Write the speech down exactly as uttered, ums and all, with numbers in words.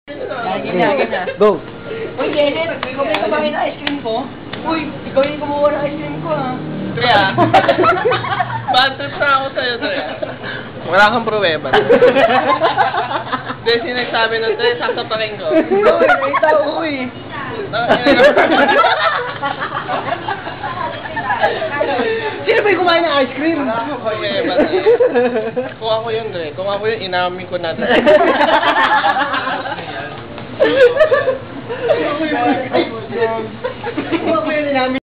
Game na, game na. Go! Uy, Kenneth, ikaw ba yung kumain ng ice cream ko? Uy, ikaw yung kumuha ng ice cream ko, ha? Tre, ah. Bad trip na ako sa'yo, Tre. Wala kang pruweba. Hindi, sinagsabi ng Tre, sasapakin ko. Ikaw eh, nakita ko eh. Sino ba yung kumain ng ice cream? Wala kang pruweba, Tre. Kung ako yun, Tre. Kung ako yun, inamin ko na, Tre. Kung ako yun, inamin